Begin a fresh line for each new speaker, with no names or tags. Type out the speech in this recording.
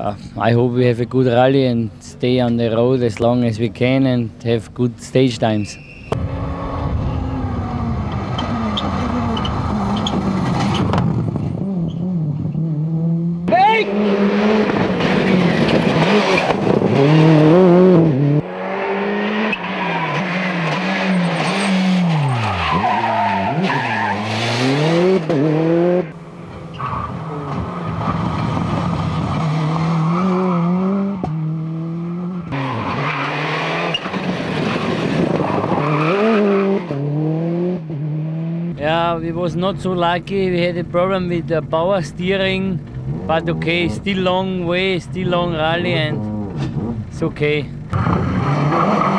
I hope we have a good rally and stay on the road as long as we can and have good stage times. Yeah, we was not so lucky. We had a problem with the power steering, but okay, still long way, still long rally, and it's okay.